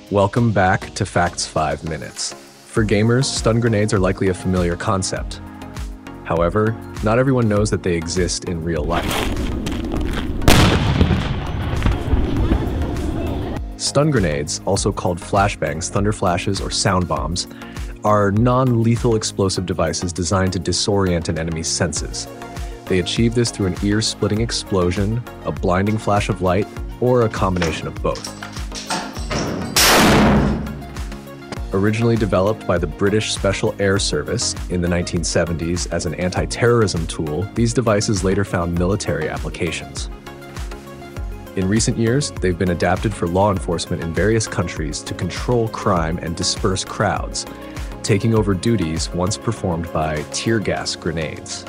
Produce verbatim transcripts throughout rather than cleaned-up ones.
Welcome back to Facts five Minutes. For gamers, stun grenades are likely a familiar concept. However, not everyone knows that they exist in real life. Stun grenades, also called flashbangs, thunder flashes, or sound bombs, are non-lethal explosive devices designed to disorient an enemy's senses. They achieve this through an ear-splitting explosion, a blinding flash of light, or a combination of both. Originally developed by the British Special Air Service in the nineteen seventies as an anti-terrorism tool, these devices later found military applications. In recent years, they've been adapted for law enforcement in various countries to control crime and disperse crowds, taking over duties once performed by tear gas grenades.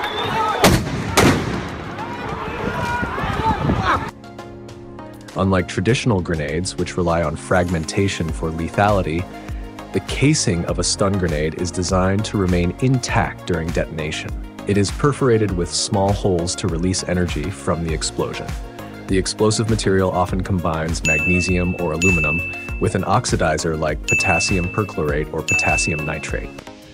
Unlike traditional grenades, which rely on fragmentation for lethality, the casing of a stun grenade is designed to remain intact during detonation. It is perforated with small holes to release energy from the explosion. The explosive material often combines magnesium or aluminum with an oxidizer like potassium perchlorate or potassium nitrate.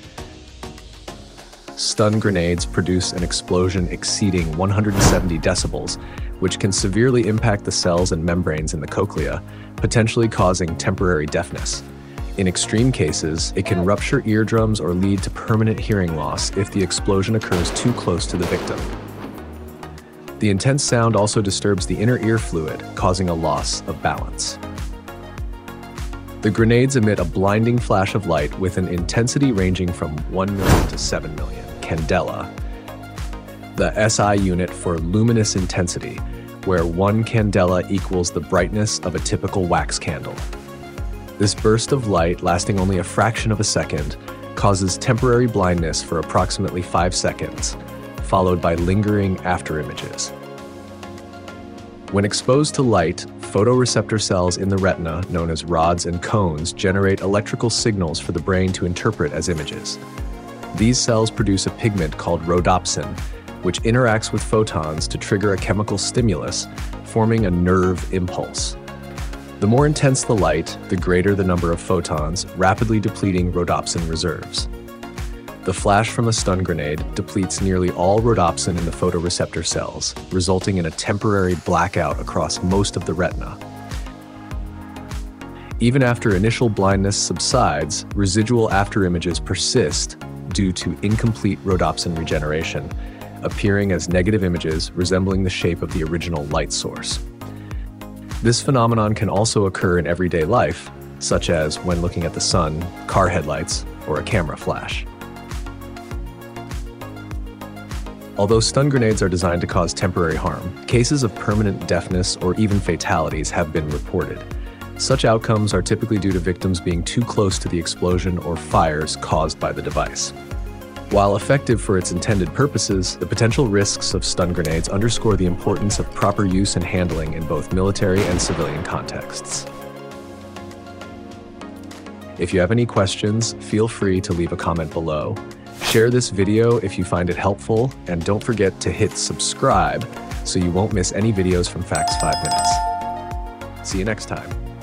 Stun grenades produce an explosion exceeding one hundred seventy decibels, which can severely impact the cells and membranes in the cochlea, potentially causing temporary deafness. In extreme cases, it can rupture eardrums or lead to permanent hearing loss if the explosion occurs too close to the victim. The intense sound also disturbs the inner ear fluid, causing a loss of balance. The grenades emit a blinding flash of light with an intensity ranging from one million to seven million candela, the S I unit for luminous intensity, where one candela equals the brightness of a typical wax candle. This burst of light, lasting only a fraction of a second, causes temporary blindness for approximately five seconds, followed by lingering afterimages. When exposed to light, photoreceptor cells in the retina, known as rods and cones, generate electrical signals for the brain to interpret as images. These cells produce a pigment called rhodopsin, which interacts with photons to trigger a chemical stimulus, forming a nerve impulse. The more intense the light, the greater the number of photons, rapidly depleting rhodopsin reserves. The flash from a stun grenade depletes nearly all rhodopsin in the photoreceptor cells, resulting in a temporary blackout across most of the retina. Even after initial blindness subsides, residual afterimages persist due to incomplete rhodopsin regeneration, appearing as negative images resembling the shape of the original light source. This phenomenon can also occur in everyday life, such as when looking at the sun, car headlights, or a camera flash. Although stun grenades are designed to cause temporary harm, cases of permanent deafness or even fatalities have been reported. Such outcomes are typically due to victims being too close to the explosion or fires caused by the device. While effective for its intended purposes, the potential risks of stun grenades underscore the importance of proper use and handling in both military and civilian contexts. If you have any questions, feel free to leave a comment below. Share this video if you find it helpful, and don't forget to hit subscribe so you won't miss any videos from Facts five Minutes. See you next time.